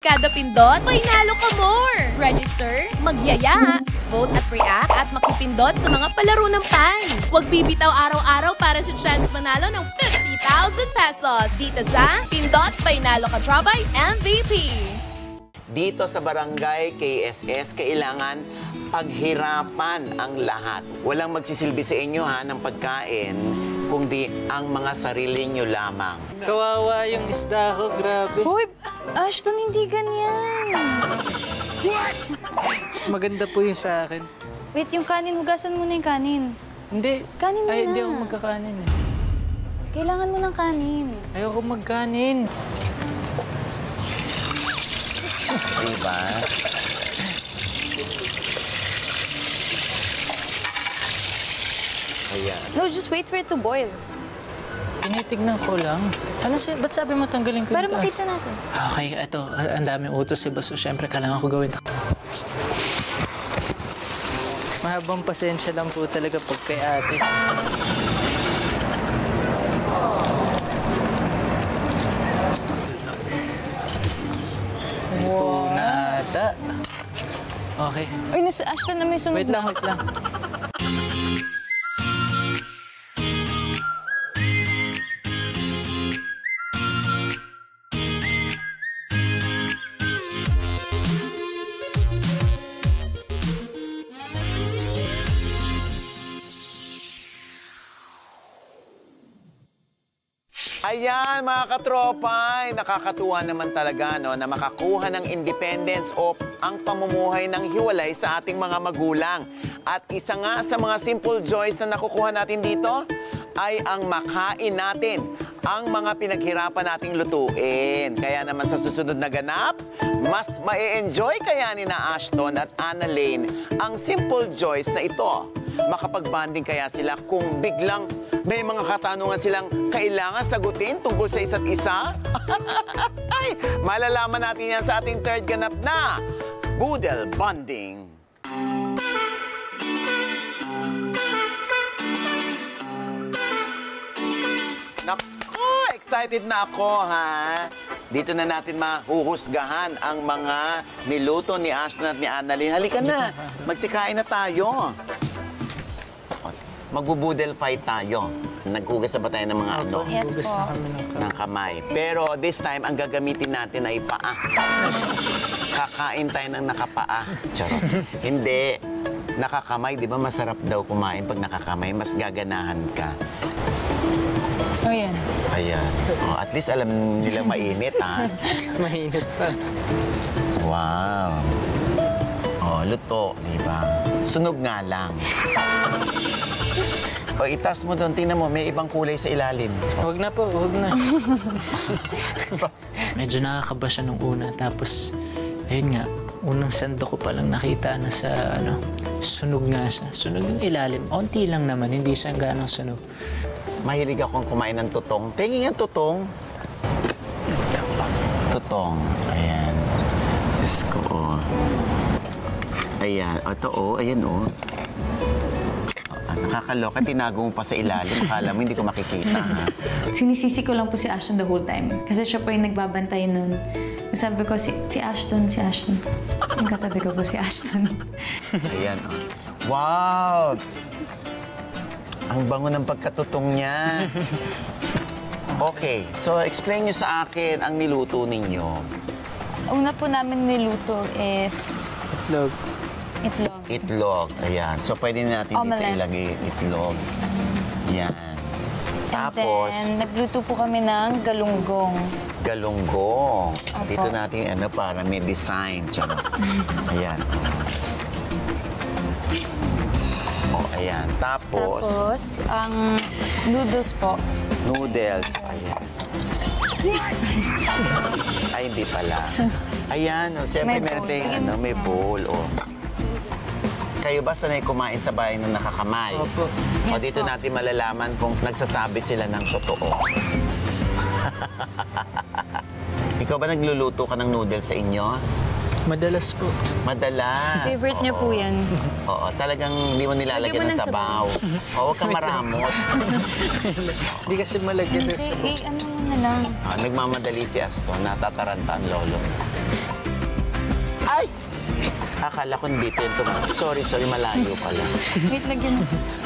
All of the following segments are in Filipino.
kada pindot, may nalo ka more! Register, magyaya, vote at react at makipindot sa mga palaro ng Pai. Huwag bibitaw araw-araw para sa chance manalo ng 50,000 pesos dito sa Pindot Painalo Ka Trabay MVP. Dito sa Barangay KSS, kailangan paghirapan ang lahat. Walang magsisilbi sa inyo ng pagkain, kundi ang mga sarili nyo lamang. Kawawa yung isda ko, grabe. Hoy, Ashton, hindi ganyan. Mas maganda po yung sa akin. Wait, yung kanin, hugasan mo na yung kanin. Hindi. Kanin mo Ay, na. hindi ako magkakanin eh. Kailangan mo ng kanin. Ayoko magkanin. Diba? Ayan. No, just wait for it to boil. Tinitignan ko lang. Ba't sabi mo tanggalin ko Para yung taas? makita natin. Okay, ito. Ang daming utos si Baso. Siyempre, kailangan ko gawin. Mahabang pasensya lang po talaga pag kay ate. Wow. Na ata. Okay. Ay, Ashton, na may sunog Wait lang, wait lang. Ayan, mga katropay, nakakatuwa naman talaga na makakuha ng independence o ang pamumuhay ng hiwalay sa ating mga magulang. At isa nga sa mga simple joys na nakukuha natin dito ay ang makain natin ang mga pinaghirapan nating lutuin. Kaya naman sa susunod na ganap, mas ma-enjoy kaya ni na Ashton at Annalyn ang simple joys na ito. Makapag-bonding kaya sila kung biglang may mga katanungan silang kailangan sagutin tungkol sa isa't isa? Ay, malalaman natin yan sa ating third ganap na Boodle Bonding. Naku, excited na ako, ha? Dito na natin mahuhusgahan ang mga niluto ni Ashton at ni Annalyn. Halika na, magsikain na tayo. Magbo-boodle fight tayo. Naghugas na ba tayo ng mga ano? Yes po. Ng kamay. Pero this time, ang gagamitin natin ay paa. Kakain tayo ng nakapaa. Charot. Hindi. Nakakamay, di ba masarap daw kumain pag nakakamay? Mas gaganahan ka. Oh, yan. Ayan. Oh, at least alam nila mainit, ha? Mainit pa. Wow. Oh, luto, di ba? Sunog nga lang. O, itas mo doon. Tingnan mo, may ibang kulay sa ilalim. Huwag na po, huwag na. Medyo nakakaba siya nung una. Tapos, ayun nga, unang sando ko palang nakita na sa, sunog nga siya. Sunog yung ilalim. Onti lang naman, hindi siya ganong sunog. Mahilig akong kumain ng tutong. Tingin yan, tutong. Tutong. Ayan. Diyos ko. Ayan. Ito, ayan, nakakaloka, tinago mo pa sa ilalim. Akala mo, hindi ko makikita, ha? Sinisisi ko lang po si Ashton the whole time. Kasi siya po yung nagbabantay nun. Sabi ko, si Ashton. Yung katabi ko po si Ashton. Ayan, Wow! Ang bango ng pagkatutong niya. Okay, so explain niyo sa akin ang niluto ninyo. Una po namin niluto is... Itlog. Itlog. Itlog, ayan. So, pwede natin Omelette. dito ilagay itlog. Yan. Tapos, And then, nagluto po kami ng galunggong. galunggong. Opo. Dito natin, para may design. Ayan. Ayan. Tapos, ang noodles po. Noodles. Ayan. Ay, hindi pala. Ayan, siyempre May meron bowl. tayong, Bigyan mo may sa- bowl, Kayo ba sanay kumain sa bahay ng nakakamay? Opo. O Yes dito po. natin malalaman kung nagsasabi sila ng totoo. Ikaw ba nagluluto ka ng noodles sa inyo? Madalas po. Madalas. Favorite niya po yan. Oo, talagang hindi mo Lagyan nilalagyan mo ng ng sabaw. O, huwag kang maramot. Hindi kasi malagyan sa Ano mo na lang. Nagmamadali si Aston, natataranta ang lolo. Akala ko dito yung tumakas. Sorry, malayo pala. Wait, lagyan.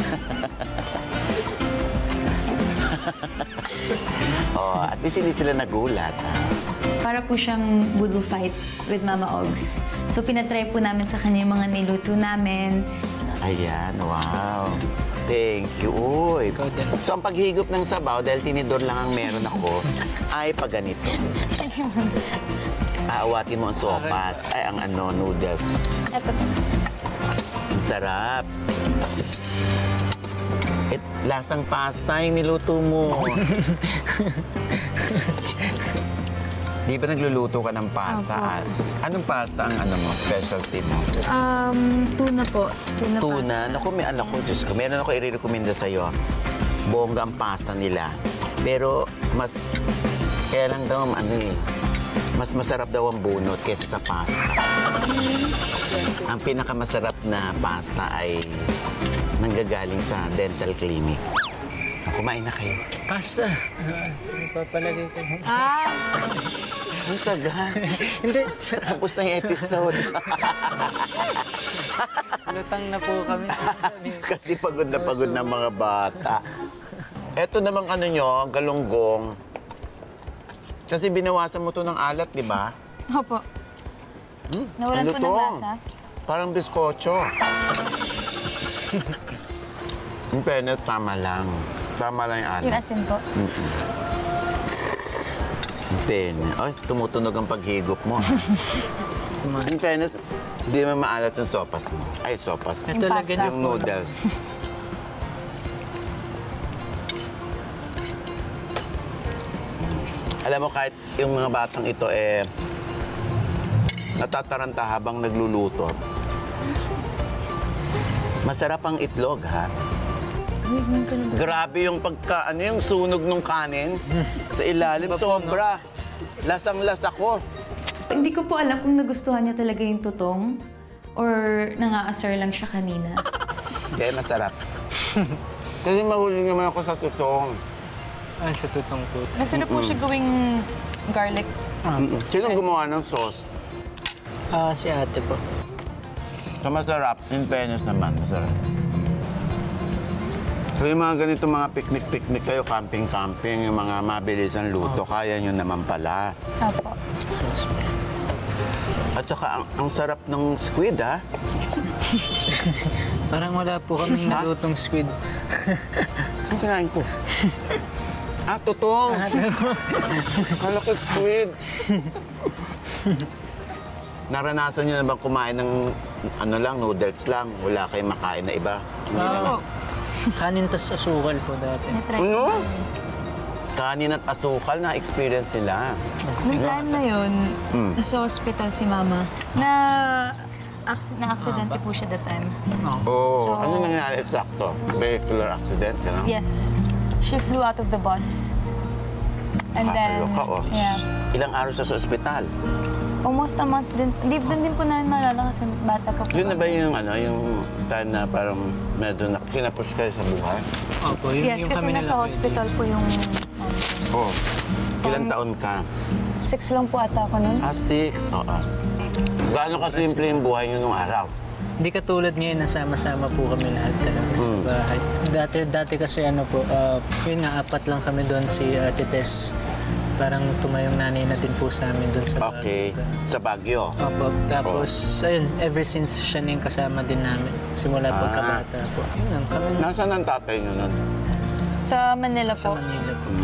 Oh, at least hindi sila nagulat. Para po siyang budol fight with Mama Ogs. So, pinatry po namin sa kanya yung mga niluto namin. Ayan, wow. Thank you. Uy. Ikaw din. So, ang paghigop ng sabaw, dahil tinidor lang ang meron ako, ay pag ganito. Aawatin mo ang sopas. Ay, ang noodles. Ito. Ang sarap. Lasang pasta yung niluto mo. Di ba nagluluto ka ng pasta? Anong pasta ang specialty mo? Tuna po. Tuna. Naku, may anak ko. Diyos ko. Meron ako i-recommenda sa'yo. Bongga ang pasta nila. Pero kaya lang daw, mas masarap daw ang bunot kaysa sa pasta. Ang pinakamasarap na pasta ay nanggagaling sa dental clinic. Kumain na kayo. Pasta. Papalagay ko. Ang tagal. Hindi. Tapos na yung episode. Lutang na po kami. Kasi pagod na mga bata. Eto namang galunggong. Kasi binawasan mo to ng alat, di ba? Opo. Nawalan po ng lasa. Parang biskotso. In fairness, tama lang. Tama lang yung alat. Yung asin po. In fairness. Ay, tumutunog ang paghigop mo. In fairness, hindi naman maalat yung sopas mo. Ay, sopas. Ito lagyan Yung noodles. Alam mo, kahit yung mga batang ito natataranta habang nagluluto. Masarap ang itlog, ha? Grabe yung yung sunog ng kanin sa ilalim. Sobra. Lasang-lasa ko. Hindi ko po alam kung nagustuhan niya talaga yung tutong or nangaasar lang siya kanina. Hindi, masarap. Kasi mahuli naman ako sa tutong. Ay, sa tutong po. Masarap po siya gawing garlic. Sinong gumawa ng sauce? Si ate po. So, masarap. In fairness naman, masarap. So, yung mga ganito, mga picnic kayo, camping-camping, yung mga mabilis ang luto, kaya nyo naman pala. Opo. Sauce po. At saka, ang sarap ng squid, ha? Parang wala po kaming nalutong squid. Ang kinain ko. Tutong! Kala ko squid. Naranasan nyo na bang kumain ng noodles lang? Wala kayong makain na iba? Hindi naman. Kanin tas asukal po dati. Ano? Kanin at asukal na experience nila. Nung time na yun, nasa hospital si Mama. Na-aksidente po siya that time. Oo. Ano nangyari eksakto? Vehicular accident, gano'n? Yes. She flew out of the bus. And then, Kakaloka, oh. yeah. Ilang araw sa ospital? Almost a month din. Doon din po namin maalala kasi bata pa po. Yun na ba yung time na parang medyo kinapush kayo sa buhay? Opo, yun Yes, yung kasi kami nasa nila. hospital po yung... Oo. Ilang taon ka? 6 lang po ata ako nun. 6. Oo. Gaano kasimple yung buhay nyo nung araw? Hindi katulad ngayon, nasama-sama po kami lahat talaga sa bahay. Dati kasi yun nga, 4 lang kami doon, si Ate Tess. Parang tumayong nanay natin po sa amin doon sa Baguio. Okay. Sa Baguio? Opo. Tapos, ayun, ever since siya na yung kasama din namin. Simula pagkabata po. Yun lang, kami Nasaan ang tatay nyo nun? Sa Manila sa po. Manila po.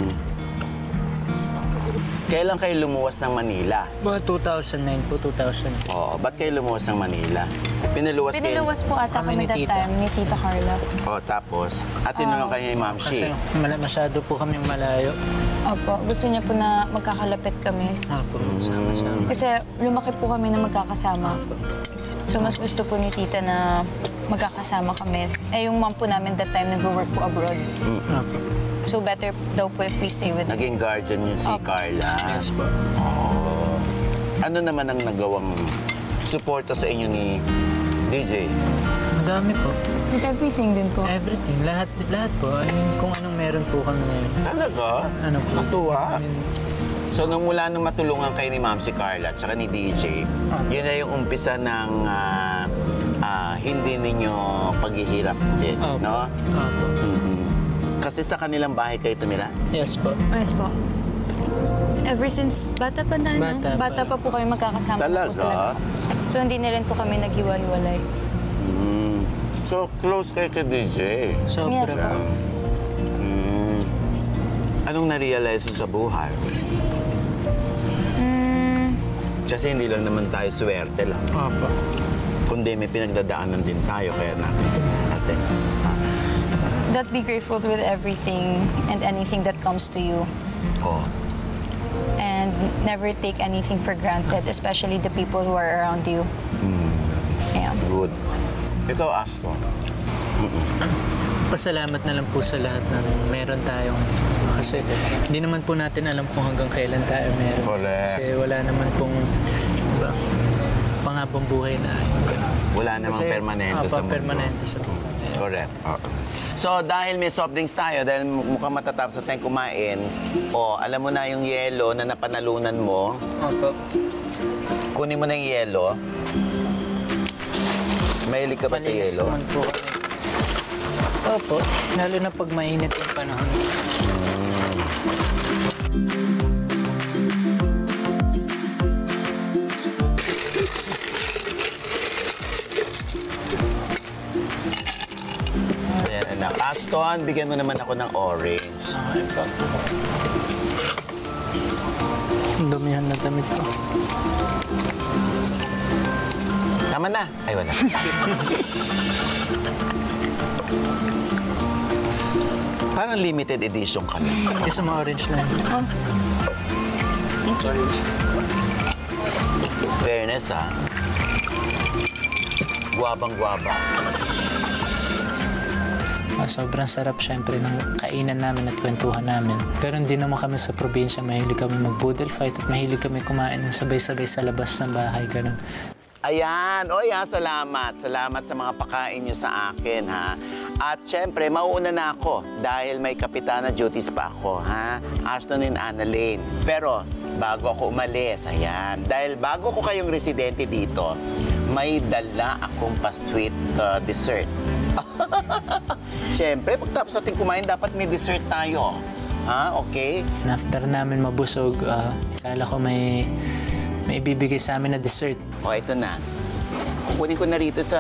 Kailan kayo lumuwas ng Manila? Mga 2009 po, 2000. Oo. Ba't kayo lumuwas ng Manila? Piniluwas kayo? Piniluwas po ata Kami kami ni that Tita. time ni Tita Carla. Oo, tapos? At tinulong kayo ni Ma'am Kasi Shi? masyado po kami malayo. Opo, gusto niya po na magkakalapit kami. Opo, sama-sama. Kasi lumaki po kami na magkakasama. So mas gusto po ni Tita na magkakasama kami. Yung mom po namin that time nag-work po abroad. Opo. So better daw po if we stay with her. Naging guardian niyo si Carla. Yes po. Oo. Ano naman ang nagawang suporta sa inyo ni DJ? Madami po. With everything din po. Everything. Lahat po. I mean, kung anong meron po kami ngayon. Talaga? Ano po? Natuwa? I mean, So, nung mula nung matulungan kayo ni Ma'am si Carla at saka ni DJ, yun na yung umpisa ng hindi ninyo paghihirap din, no? Opo. Kasi sa kanilang bahay kayo tumira? Yes po. Yes po. Ever since bata pa na, no? Bata pa po kami magkakasama. Talaga? So, hindi na rin po kami naghiwa-hiwalay. So, close kayo kay DJ. Sobra. Yes po. Anong na-realize mo sa buhay? Kasi hindi lang naman tayo swerte lang. Opo. Kundi may pinagdadaanan din tayo, kaya natin. That be grateful with everything and anything that comes to you. Oh. And never take anything for granted, especially the people who are around you. Yeah. Good. Ito, Ashton. Pasalamat na lang po sa lahat ng meron tayong kasi hindi naman po natin alam kung hanggang kailan tayo meron. Correct. Kasi wala naman pong diba, panghabang buhay na. Wala namang permanente sa mundo. Permanente sa mundo. Correct. So, dahil may soft drinks tayo, dahil mukhang matatapos na tayong kumain, alam mo na yung yelo na napanalunan mo. Opo. Kunin mo na yung yelo. Mahilig ka ba sa Malinis yelo? naman po kami. Opo. Lalo na pag mainit yung panahon. Ayan, anak. Ashton, bigyan mo naman ako ng orange. Ang dumihan na damit ko. Tama na. Ay, wala. Parang limited edition ka lang. Isa mga orange lang. Fairness, ha? Guwabang-guwaba. Sobrang sarap syempre ng kainan namin at kwentuhan namin. Ganon din naman kami sa probinsya. Mahilig kami mag-boodle fight at mahilig kami kumain ng sabay-sabay sa labas ng bahay. Ganon. Ayan. Oy, ha, salamat. Salamat sa mga pakain nyo sa akin, ha? At syempre, mauuna na ako dahil may kapitana duties pa ako, ha? Ashton and Annalyn. Pero, bago ako umalis, ayan. Dahil bago ko kayong residente dito, may dala akong pa-sweet dessert. Syempre, pagtapos natin kumain, dapat may dessert tayo. Ha? Okay? After namin mabusog, kala ko may ibibigay sa amin na dessert. O, ito na. Kukunin ko na rito sa...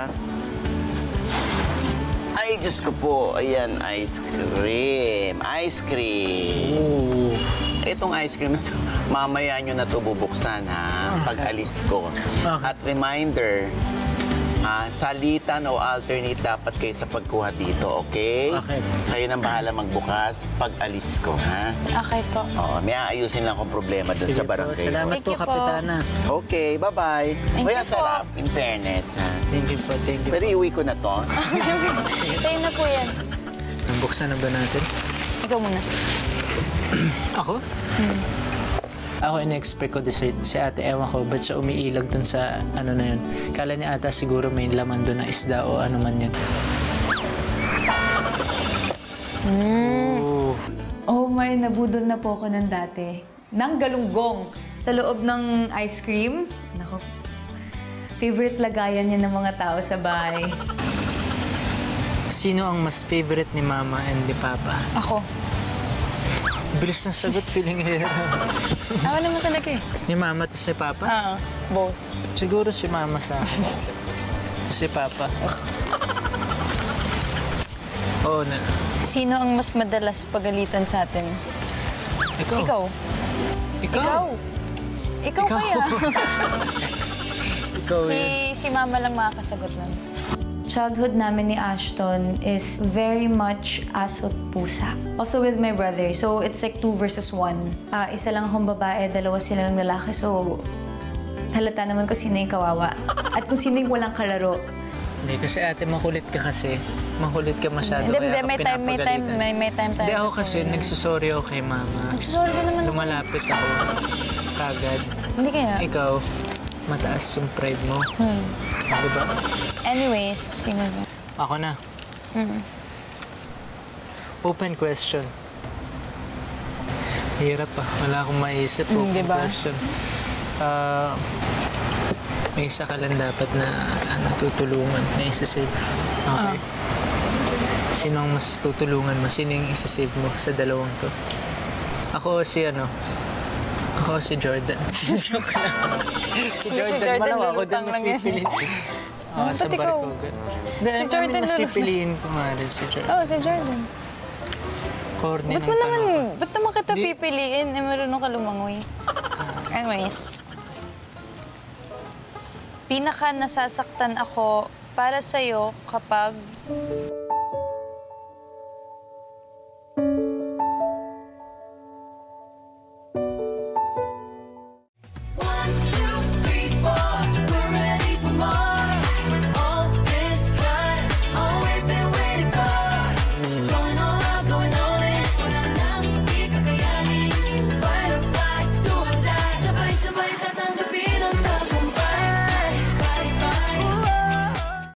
Ay, Diyos ko po. Ayan, ice cream. Ice cream. Ooh. Itong ice cream na to, mamaya nyo na to bubuksan, ha? Pag-alis ko. Okay. At reminder, salitan o alternate dapat kayo sa pagkuha dito, okay? Okay. Kayo nang bahala magbukas pag-alis ko, ha? Okay po. Oo, may aayusin lang akong problema doon Sige sa barangay. po. Salamat Thank po, you po. Kapitana. Okay, bye-bye. Thank Kaya you po. sarap, in fairness, ha? Thank you po, thank you. Pero iuwi ko na to. Sa'yo na po yan. Nabuksan na ba natin? Ikaw muna. Ako? Ako in-expect ko dessert. Si ate, ewan ko, ba't siya umiilag dun sa ano na yun? Kala niya ata siguro may laman dun na isda o ano man yun. Oh my, nabudol na po ako ng dati. Nang galunggong sa loob ng ice cream. Nako, favorite lagayan niya ng mga tao sa bahay. Sino ang mas favorite ni Mama and ni Papa? Ako. Bilis ng sagot, feeling here. Ako naman talaga eh. Ni Mama at si Papa? Both. Siguro si Mama sa akin. Si Papa. Oo na. Sino ang mas madalas pagalitan sa atin? Ikaw. Ikaw. Ikaw. Ikaw kaya. Ikaw si Mama lang makakasagot nun. Childhood namin ni Ashton is very much asot pusa. Also with my brother, so it's like 2 versus 1. Isa lang akong babae, 2 silang lalaki, so halata naman kung sino yung kawawa. At kung sino yung walang kalaro. Hindi, kasi ate, makulit ka kasi. Makulit ka masyado, Hindi, kaya ka may time pinapagalitan. tayo. Hindi ako kasi, nagsusorry ako kay Mama. Nagsusorry ka naman. Lumalapit ako. Kagad. Hindi kaya. Ikaw, mataas yung pride mo. Diba? Anyways, sino ba? Ako na. Open question. Hirap pa. Wala akong maisip po. Diba? Question. May isa ka lang dapat na tutulungan, na isa-save. Okay. Sino ang mas tutulungan mo? Sino yung isa-save mo sa dalawang to? Ako si Jordan. Joke lang. Si Jordan man ako din mas pipiliin. Sa barko. Si Jordan mas pipiliin ko nga rin si Jordan. Oh, si Jordan. Corny Ba't ng tanong ko. ba't naman kita pipiliin? Marunong ka lumangoy. Anyways. Pinaka nasasaktan ako para sa'yo kapag